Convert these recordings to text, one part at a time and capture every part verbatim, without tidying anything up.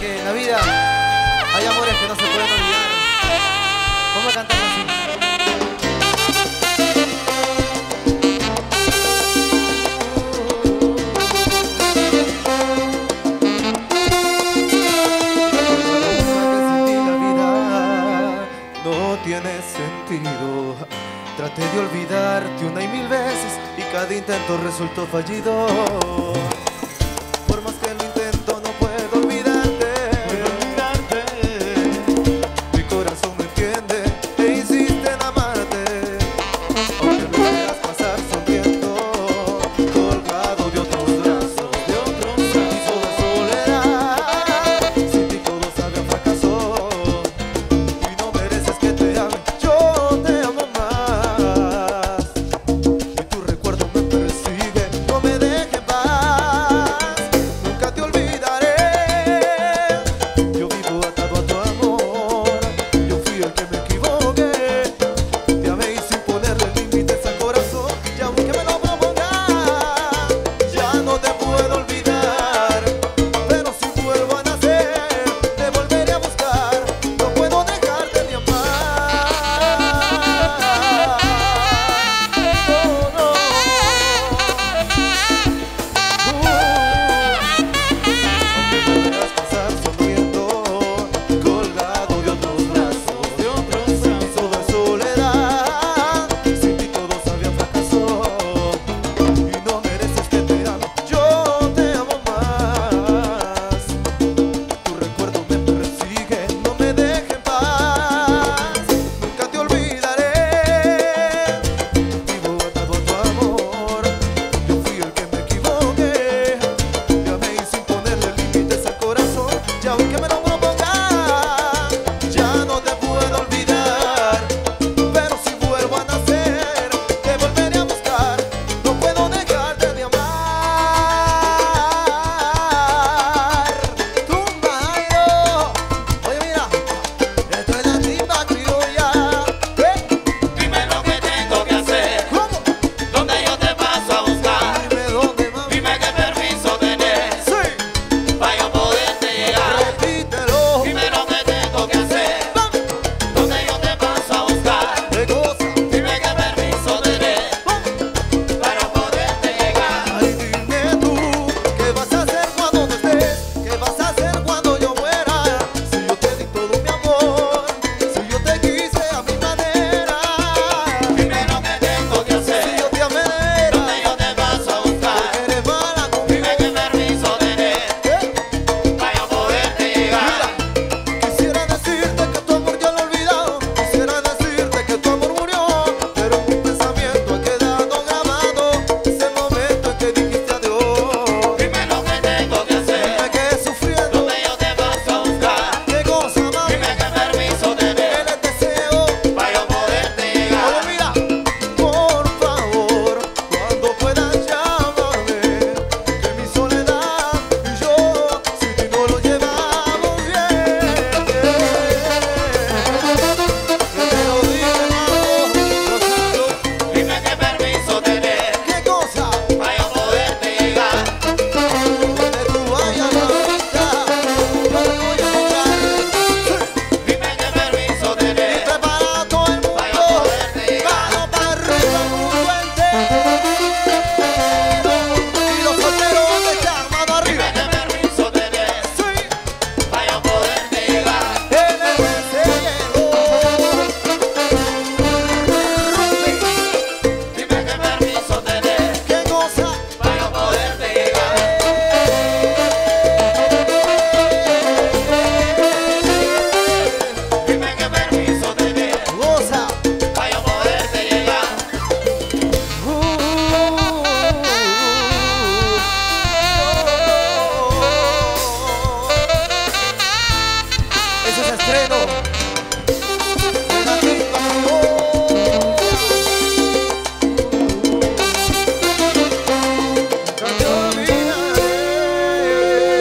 que en la vida hay amores que no se pueden olvidar. Vamos a cantarlo así. Tiene sentido. Traté de olvidarte una y mil veces y cada intento resultó fallido. Por más que lo intento no puedo olvidarte, puedo olvidarte. Mi corazón no entiende e insiste en amarte, aunque me veas pasar sonriendo, colgado de otros brazos, de otros brazos de soledad. Sin ti todo sabe a fracaso.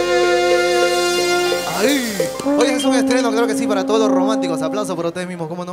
Hoy es un estreno, claro que sí, para todos los románticos. Aplausos por ustedes mismos, ¿cómo no?